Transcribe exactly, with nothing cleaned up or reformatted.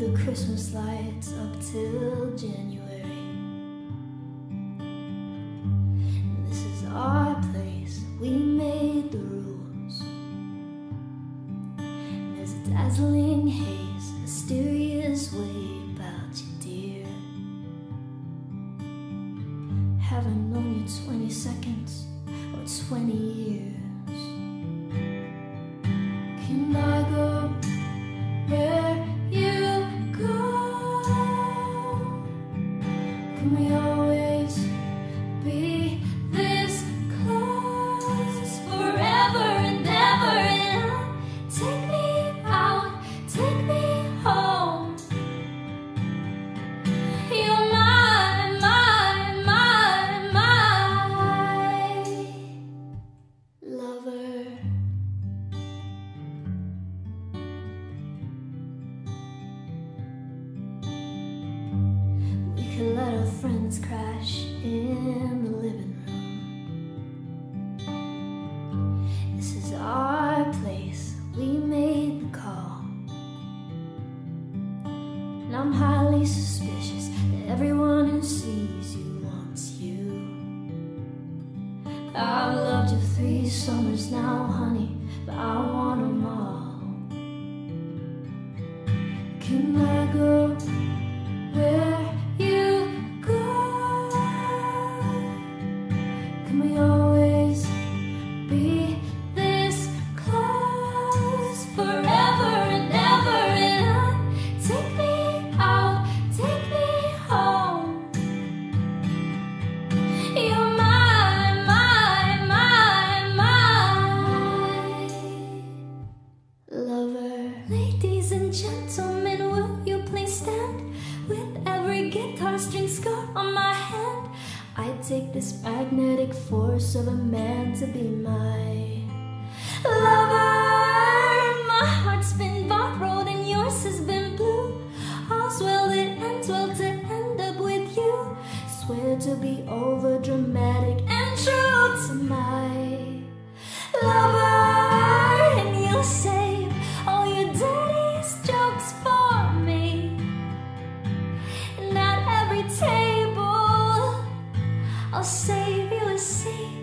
the Christmas lights up till January. This is our place, we made the rules. There's a dazzling haze, a mysterious way about you, dear. Haven't known you twenty seconds or twenty years. Can I go where you go? Can we always be this close forever and ever? And take me out, take me home. You're my, my, my, my lover. We could let our friends crash in the living room. This is our place, we made the call. And I'm highly suspicious that everyone who sees you wants you. I've loved you three summers now, honey, but I want them all. Can I go where you go? Can we always be this close forever and ever? And take me out, take me home. You're my, my, my, my lover. Ladies and gentlemen, will you please stand? With every guitar string scar on my hand, I take this magnetic force of a man to be my lover. My heart's been borrowed and yours has been blue. All's well that ends well to end up with you. Swear to be over dramatic and true to my lover. And you'll save all your dirtiest jokes for me. And at every table I'll save you a seat.